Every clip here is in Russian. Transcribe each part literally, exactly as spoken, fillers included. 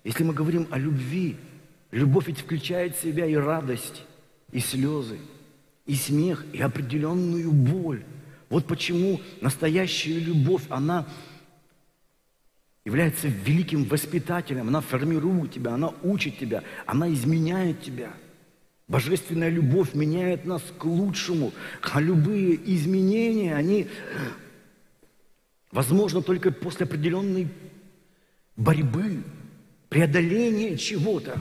Если мы говорим о любви, любовь ведь включает в себя и радость, и слезы, и смех, и определенную боль. Вот почему настоящая любовь, она является великим воспитателем, она формирует тебя, она учит тебя, она изменяет тебя. Божественная любовь меняет нас к лучшему, а любые изменения, они возможны только после определенной борьбы, преодоления чего-то.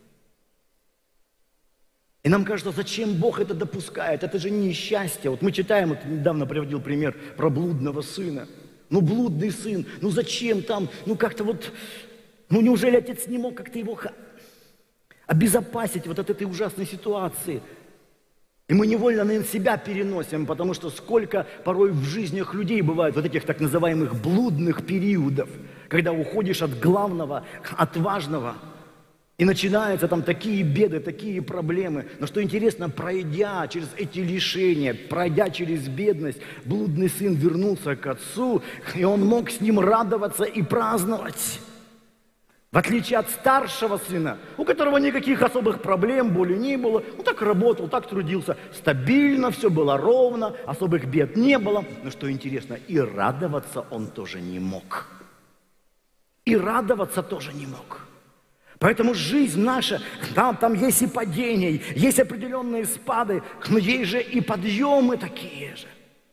И нам кажется, зачем Бог это допускает? Это же несчастье. Вот мы читаем, вот недавно приводил пример про блудного сына. Ну, блудный сын, ну зачем там, ну как-то вот, ну неужели отец не мог как-то его обезопасить вот от этой ужасной ситуации? И мы невольно на себя переносим, потому что сколько порой в жизнях людей бывает вот этих так называемых блудных периодов, когда уходишь от главного, от важного. И начинаются там такие беды, такие проблемы. Но что интересно, пройдя через эти лишения, пройдя через бедность, блудный сын вернулся к отцу, и он мог с ним радоваться и праздновать. В отличие от старшего сына, у которого никаких особых проблем, боли не было, он так работал, так трудился, стабильно, все было ровно, особых бед не было. Но что интересно, и радоваться он тоже не мог. И радоваться тоже не мог. Поэтому жизнь наша, там, там есть и падения, есть определенные спады, но есть же и подъемы такие же.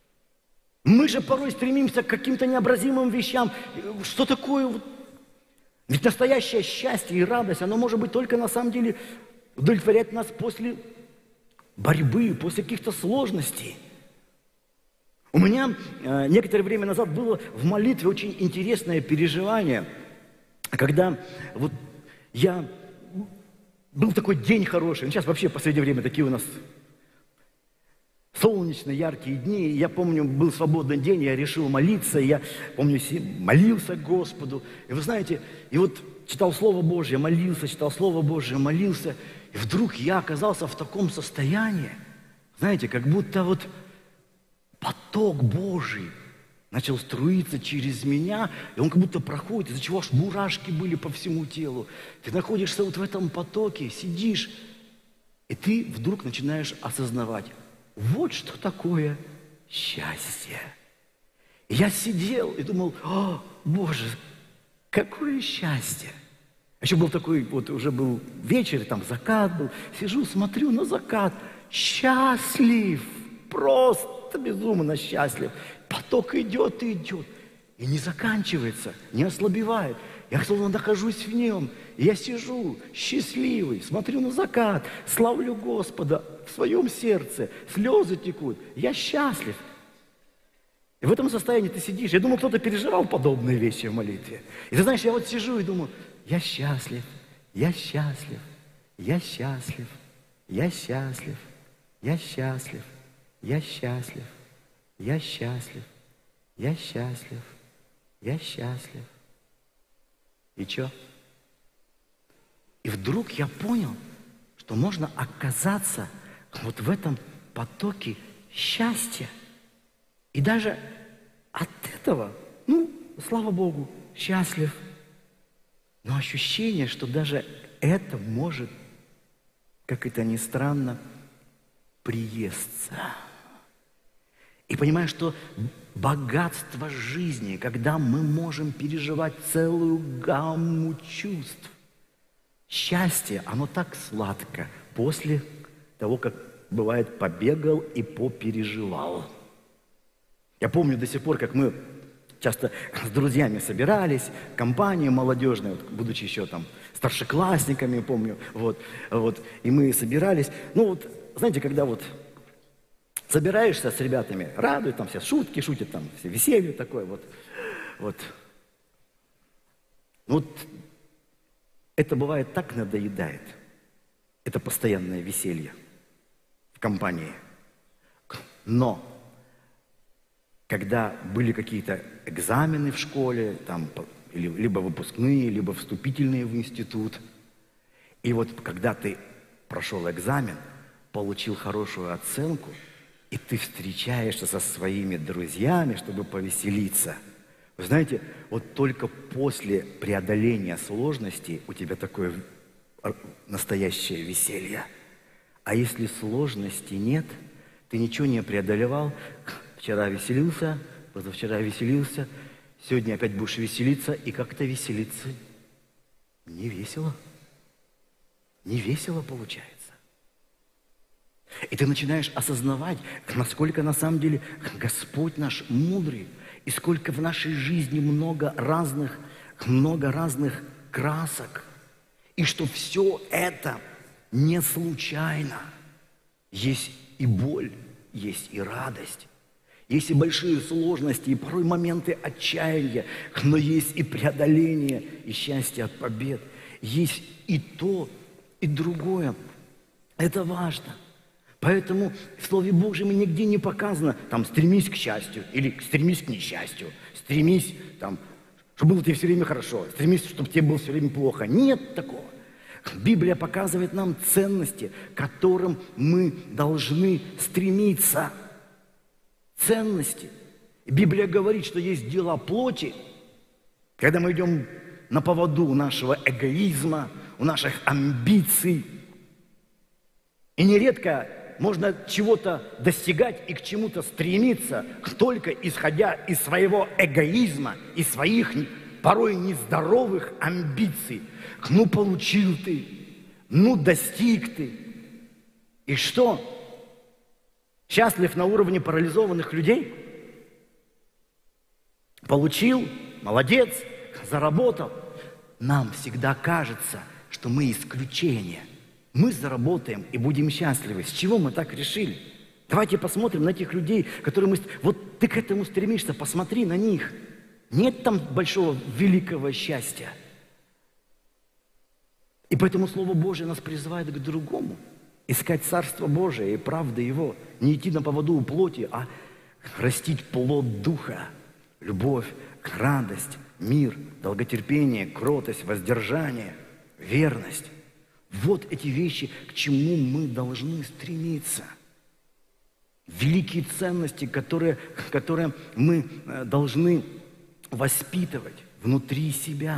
Мы же порой стремимся к каким-то необразимым вещам. Что такое? Ведь настоящее счастье и радость, оно может быть только на самом деле удовлетворять нас после борьбы, после каких-то сложностей. У меня э, некоторое время назад было в молитве очень интересное переживание, когда вот я... Был такой день хороший. Сейчас вообще в последнее время такие у нас солнечные, яркие дни. Я помню, был свободный день, я решил молиться. Я помню, молился к Господу. И вы знаете, и вот читал Слово Божье, молился, читал Слово Божье, молился. И вдруг я оказался в таком состоянии, знаете, как будто вот поток Божий начал струиться через меня, и он как будто проходит, из-за чего аж мурашки были по всему телу. Ты находишься вот в этом потоке, сидишь, и ты вдруг начинаешь осознавать, вот что такое счастье. И я сидел и думал, о, Боже, какое счастье. Еще был такой, вот уже был вечер, там закат был, сижу, смотрю на закат, счастлив, просто безумно счастлив. Поток идет и идет, и не заканчивается, не ослабевает. Я словно нахожусь в нем, и я сижу счастливый, смотрю на закат, славлю Господа в своем сердце, слезы текут, я счастлив. И в этом состоянии ты сидишь. Я думал, кто-то переживал подобные вещи в молитве. И ты знаешь, я вот сижу и думаю, я счастлив, я счастлив, я счастлив, я счастлив, я счастлив, я счастлив. Я счастлив, я счастлив, я счастлив. И что? И вдруг я понял, что можно оказаться вот в этом потоке счастья. И даже от этого, ну, слава Богу, счастлив. Но ощущение, что даже это может, как это ни странно, приесться. И понимаешь, что богатство жизни, когда мы можем переживать целую гамму чувств. Счастье, оно так сладко после того, как, бывает, побегал и попереживал. Я помню до сих пор, как мы часто с друзьями собирались, компания молодежная, вот, будучи еще там старшеклассниками, помню, вот, вот, и мы собирались. Ну вот, знаете, когда вот собираешься с ребятами, радуют, там все шутки шутят, там все веселье такое, вот, вот. Вот это бывает так надоедает, это постоянное веселье в компании. Но когда были какие-то экзамены в школе, там, либо выпускные, либо вступительные в институт, и вот когда ты прошел экзамен, получил хорошую оценку, и ты встречаешься со своими друзьями, чтобы повеселиться. Вы знаете, вот только после преодоления сложностей у тебя такое настоящее веселье. А если сложности нет, ты ничего не преодолевал, вчера веселился, позавчера веселился, сегодня опять будешь веселиться, и как-то веселиться не весело. Не весело получается. И ты начинаешь осознавать, насколько на самом деле Господь наш мудрый, и сколько в нашей жизни много разных, много разных красок, и что все это не случайно. Есть и боль, есть и радость, есть и большие сложности, и порой моменты отчаяния, но есть и преодоление, и счастье от побед. Есть и то, и другое. Это важно. Поэтому в Слове Божьем нигде не показано, там, стремись к счастью, или стремись к несчастью, стремись, там, чтобы было тебе все время хорошо, стремись, чтобы тебе было все время плохо. Нет такого. Библия показывает нам ценности, к которым мы должны стремиться. Ценности. И Библия говорит, что есть дела плоти, когда мы идем на поводу у нашего эгоизма, у наших амбиций. И нередко можно чего-то достигать и к чему-то стремиться, только исходя из своего эгоизма и своих порой нездоровых амбиций. Ну, получил ты, ну, достиг ты. И что? Счастлив на уровне парализованных людей? Получил, молодец, заработал. Нам всегда кажется, что мы исключение. Мы заработаем и будем счастливы. С чего мы так решили? Давайте посмотрим на этих людей, которые мы... Вот ты к этому стремишься, посмотри на них. Нет там большого, великого счастья. И поэтому Слово Божие нас призывает к другому. Искать Царство Божие и правды Его. Не идти на поводу у плоти, а растить плод Духа. Любовь, радость, мир, долготерпение, кротость, воздержание, верность. Вот эти вещи, к чему мы должны стремиться. Великие ценности, которые, которые мы должны воспитывать внутри себя.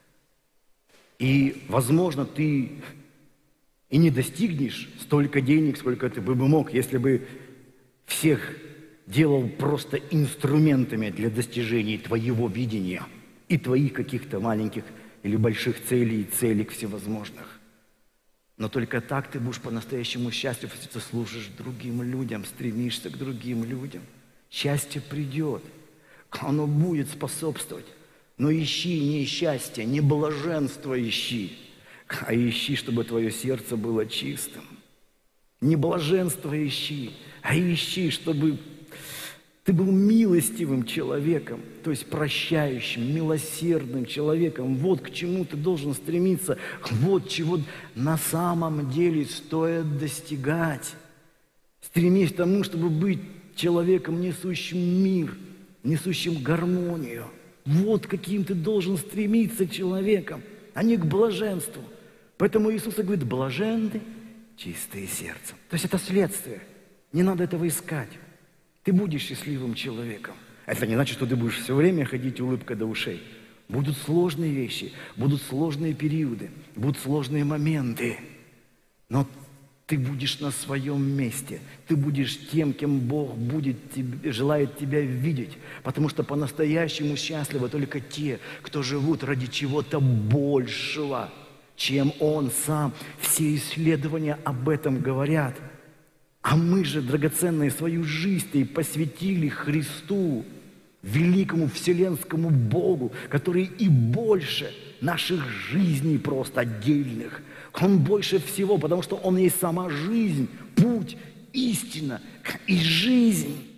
И, возможно, ты и не достигнешь столько денег, сколько ты бы мог, если бы всех делал просто инструментами для достижения твоего видения и твоих каких-то маленьких или больших целей и целей всевозможных. Но только так ты будешь по-настоящему счастлив, если ты служишь другим людям, стремишься к другим людям. Счастье придет, оно будет способствовать. Но ищи не счастье, не блаженство ищи, а ищи, чтобы твое сердце было чистым. Не блаженство ищи, а ищи, чтобы ты был милостивым человеком, то есть прощающим, милосердным человеком. Вот к чему ты должен стремиться, вот чего на самом деле стоит достигать. Стремись к тому, чтобы быть человеком, несущим мир, несущим гармонию. Вот каким ты должен стремиться человеком, а не к блаженству. Поэтому Иисус говорит: блаженны чистые сердцем. То есть это следствие. Не надо этого искать. Ты будешь счастливым человеком. Это не значит, что ты будешь все время ходить улыбкой до ушей. Будут сложные вещи, будут сложные периоды, будут сложные моменты. Но ты будешь на своем месте. Ты будешь тем, кем Бог будет, желает тебя видеть. Потому что по-настоящему счастливы только те, кто живут ради чего-то большего, чем Он сам. Все исследования об этом говорят. А мы же, драгоценные, свою жизнь посвятили Христу, великому вселенскому Богу, который и больше наших жизней просто отдельных. Он больше всего, потому что Он есть сама жизнь, путь, истина и жизнь.